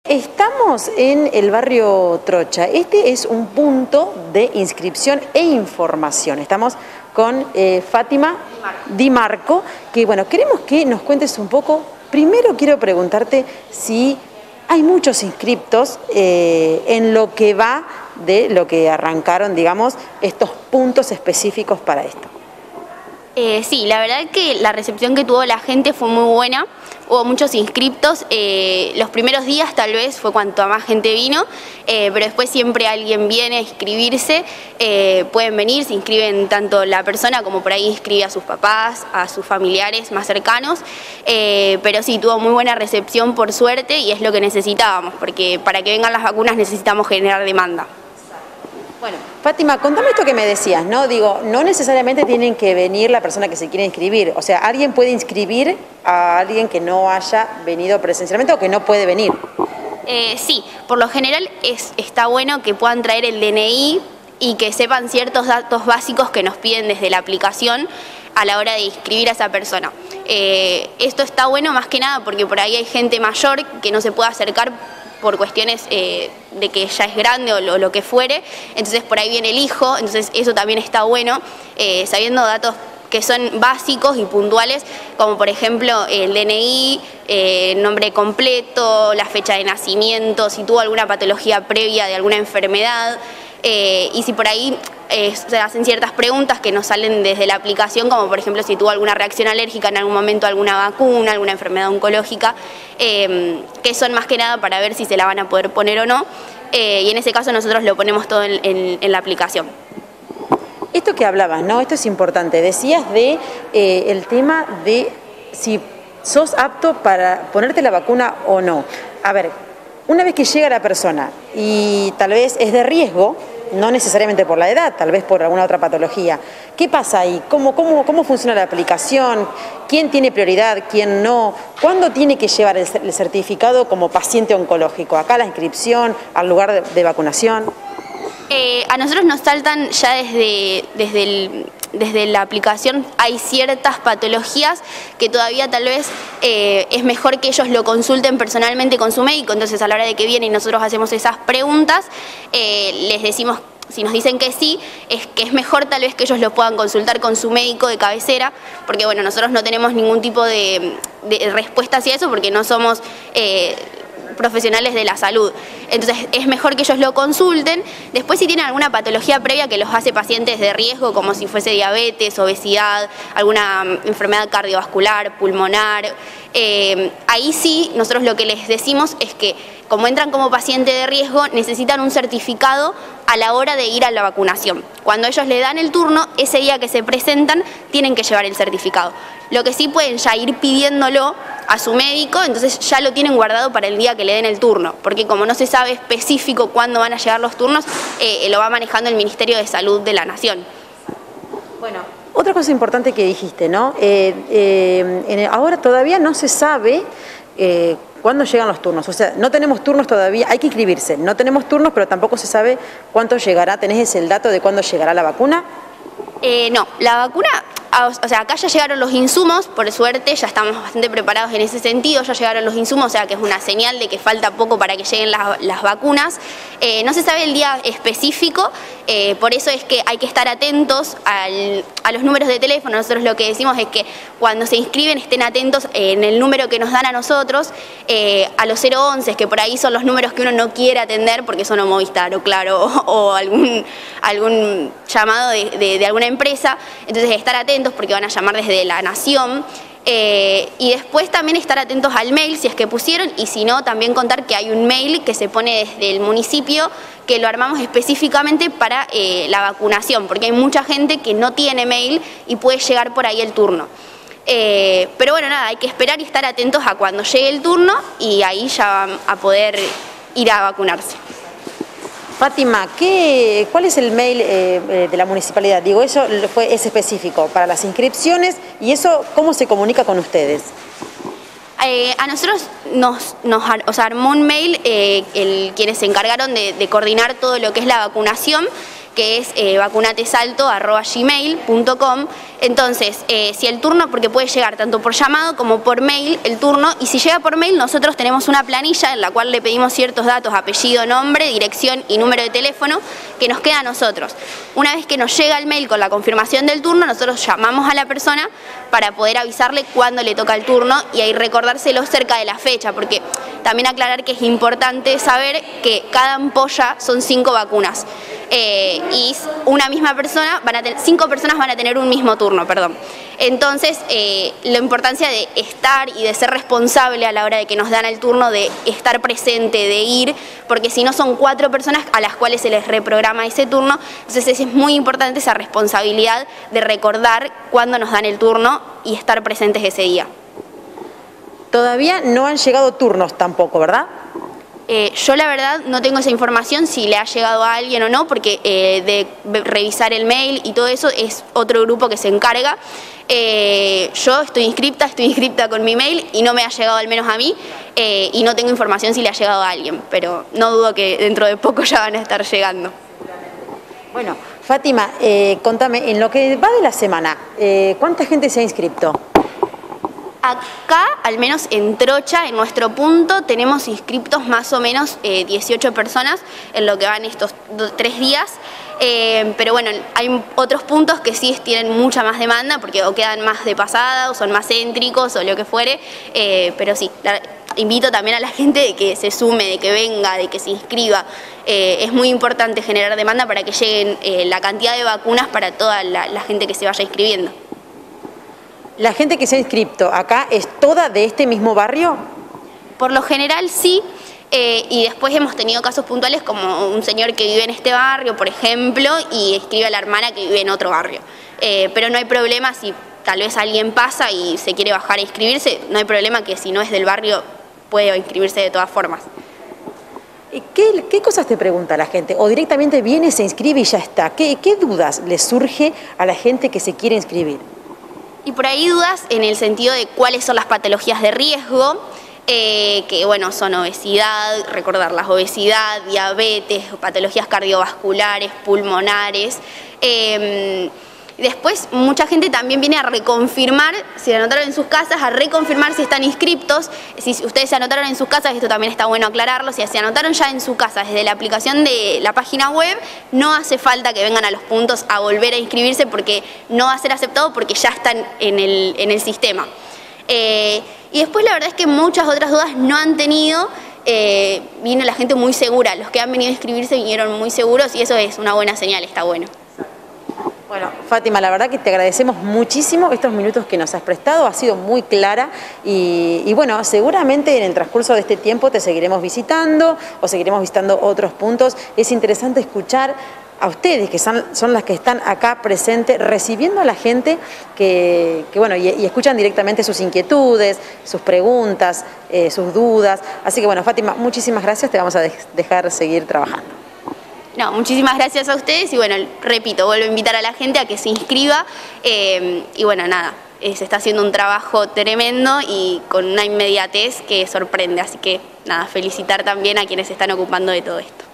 Estamos en el barrio Trocha. Este es un punto de inscripción e información. Estamos con Fátima Di Marco, que bueno, queremos que nos cuentes un poco. Primero quiero preguntarte si hay muchos inscriptos en lo que va de lo que arrancaron, digamos, estos puntos específicos para esto. Sí, la verdad que la recepción que tuvo la gente fue muy buena. Hubo muchos inscriptos, los primeros días tal vez fue cuanto más gente vino, pero después siempre alguien viene a inscribirse, pueden venir, se inscriben tanto la persona como por ahí inscribe a sus papás, a sus familiares más cercanos, pero sí, tuvo muy buena recepción por suerte y es lo que necesitábamos, porque para que vengan las vacunas necesitamos generar demanda. Bueno, Fátima, contame esto que me decías, ¿no? Digo, no necesariamente tienen que venir la persona que se quiere inscribir. O sea, alguien puede inscribir a alguien que no haya venido presencialmente o que no puede venir. Sí, por lo general está bueno que puedan traer el DNI y que sepan ciertos datos básicos que nos piden desde la aplicación a la hora de inscribir a esa persona. Esto está bueno más que nada porque por ahí hay gente mayor que no se puede acercar por cuestiones de que ya es grande o lo que fuere, entonces por ahí viene el hijo, entonces eso también está bueno, sabiendo datos que son básicos y puntuales, como por ejemplo el DNI, el nombre completo, la fecha de nacimiento, si tuvo alguna patología previa de alguna enfermedad, y si por ahí se hacen ciertas preguntas que nos salen desde la aplicación, como por ejemplo si tuvo alguna reacción alérgica en algún momento a alguna vacuna, alguna enfermedad oncológica, que son más que nada para ver si se la van a poder poner o no, y en ese caso nosotros lo ponemos todo en la aplicación. Esto que hablabas, ¿no? Esto es importante. Decías de el tema de si sos apto para ponerte la vacuna o no. A ver, una vez que llega la persona y tal vez es de riesgo, no necesariamente por la edad, tal vez por alguna otra patología, ¿qué pasa ahí? ¿Cómo funciona la aplicación? ¿Quién tiene prioridad? ¿Quién no? ¿Cuándo tiene que llevar el certificado como paciente oncológico? ¿Acá la inscripción, al lugar de vacunación? A nosotros nos saltan ya desde la aplicación, hay ciertas patologías que todavía tal vez es mejor que ellos lo consulten personalmente con su médico, entonces a la hora de que vienen y nosotros hacemos esas preguntas, les decimos, si nos dicen que sí, es que es mejor tal vez que ellos lo puedan consultar con su médico de cabecera, porque bueno, nosotros no tenemos ningún tipo de respuesta hacia eso porque no somos profesionales de la salud. Entonces es mejor que ellos lo consulten. Después si tienen alguna patología previa que los hace pacientes de riesgo, como si fuese diabetes, obesidad, alguna enfermedad cardiovascular, pulmonar, ahí sí nosotros lo que les decimos es que como entran como paciente de riesgo necesitan un certificado a la hora de ir a la vacunación. Cuando ellos le dan el turno, ese día que se presentan tienen que llevar el certificado. Lo que sí pueden ya ir pidiéndolo a su médico, entonces ya lo tienen guardado para el día que le den el turno, porque como no se sabe específico cuándo van a llegar los turnos, lo va manejando el Ministerio de Salud de la Nación. Bueno, otra cosa importante que dijiste, ¿no? Ahora todavía no se sabe cuándo llegan los turnos, o sea, no tenemos turnos todavía, hay que inscribirse, no tenemos turnos, pero tampoco se sabe cuánto llegará. ¿Tenés el dato de cuándo llegará la vacuna? No, la vacuna, o sea, acá ya llegaron los insumos, por suerte, ya estamos bastante preparados en ese sentido, ya llegaron los insumos, o sea que es una señal de que falta poco para que lleguen las vacunas. No se sabe el día específico, por eso es que hay que estar atentos a los números de teléfono. Nosotros lo que decimos es que cuando se inscriben estén atentos en el número que nos dan a nosotros, a los 011, que por ahí son los números que uno no quiere atender porque son o Movistar o Claro o algún llamado de alguna empresa, entonces estar atentos porque van a llamar desde la Nación. Y después también estar atentos al mail si es que pusieron, y si no también contar que hay un mail que se pone desde el municipio que lo armamos específicamente para la vacunación, porque hay mucha gente que no tiene mail y puede llegar por ahí el turno. Pero bueno, nada, hay que esperar y estar atentos a cuando llegue el turno y ahí ya van a poder ir a vacunarse. Fátima, ¿cuál es el mail de la municipalidad? Digo, eso es específico para las inscripciones, y eso, ¿cómo se comunica con ustedes? A nosotros nos armó un mail quienes se encargaron de coordinar todo lo que es la vacunación, que es vacunatesalto@gmail.com. Entonces, si el turno, porque puede llegar tanto por llamado como por mail el turno, y si llega por mail nosotros tenemos una planilla en la cual le pedimos ciertos datos, apellido, nombre, dirección y número de teléfono, que nos queda a nosotros. Una vez que nos llega el mail con la confirmación del turno, nosotros llamamos a la persona para poder avisarle cuándo le toca el turno y ahí recordárselo cerca de la fecha, porque también aclarar que es importante saber que cada ampolla son 5 vacunas. Y una misma persona, 5 personas van a tener un mismo turno, perdón. Entonces, la importancia de estar y de ser responsable a la hora de que nos dan el turno, de estar presente, de ir, porque si no son 4 personas a las cuales se les reprograma ese turno, entonces es muy importante esa responsabilidad de recordar cuándo nos dan el turno y estar presentes ese día. Todavía no han llegado turnos tampoco, ¿verdad? Yo la verdad no tengo esa información si le ha llegado a alguien o no, porque de revisar el mail y todo eso es otro grupo que se encarga. Yo estoy inscripta con mi mail y no me ha llegado al menos a mí, y no tengo información si le ha llegado a alguien, pero no dudo que dentro de poco ya van a estar llegando. Bueno, Fátima, contame, en lo que va de la semana, ¿cuánta gente se ha inscrito? Acá, al menos en Trocha, en nuestro punto, tenemos inscriptos más o menos 18 personas en lo que van estos 3 días. Pero bueno, hay otros puntos que sí tienen mucha más demanda porque o quedan más de pasada o son más céntricos o lo que fuere. Pero sí, invito también a la gente de que se sume, de que venga, de que se inscriba. Es muy importante generar demanda para que lleguen la cantidad de vacunas para toda la gente que se vaya inscribiendo. ¿La gente que se ha inscrito acá es toda de este mismo barrio? Por lo general sí, y después hemos tenido casos puntuales como un señor que vive en este barrio, por ejemplo, y inscribe a la hermana que vive en otro barrio. Pero no hay problema si tal vez alguien pasa y se quiere bajar a inscribirse, no hay problema que si no es del barrio puede inscribirse de todas formas. ¿Qué cosas te pregunta la gente? ¿O directamente viene, se inscribe y ya está? ¿Qué dudas le surge a la gente que se quiere inscribir? Y por ahí dudas en el sentido de cuáles son las patologías de riesgo, que bueno, son obesidad, recordarlas, obesidad, diabetes, patologías cardiovasculares, pulmonares. Después mucha gente también viene a reconfirmar, si se anotaron en sus casas, a reconfirmar si están inscriptos. Si ustedes se anotaron en sus casas, esto también está bueno aclararlo, si se anotaron ya en su casa desde la aplicación de la página web, no hace falta que vengan a los puntos a volver a inscribirse porque no va a ser aceptado porque ya están en el sistema. Y después la verdad es que muchas otras dudas no han tenido. Vino la gente muy segura, los que han venido a inscribirse vinieron muy seguros y eso es una buena señal, está bueno. Bueno, Fátima, la verdad que te agradecemos muchísimo estos minutos que nos has prestado, ha sido muy clara y bueno, seguramente en el transcurso de este tiempo te seguiremos visitando o seguiremos visitando otros puntos. Es interesante escuchar a ustedes, que son las que están acá presentes, recibiendo a la gente que bueno, y escuchan directamente sus inquietudes, sus preguntas, sus dudas. Así que bueno, Fátima, muchísimas gracias, te vamos a dejar seguir trabajando. No, muchísimas gracias a ustedes y bueno, repito, vuelvo a invitar a la gente a que se inscriba y bueno, nada, se está haciendo un trabajo tremendo y con una inmediatez que sorprende, así que nada, felicitar también a quienes se están ocupando de todo esto.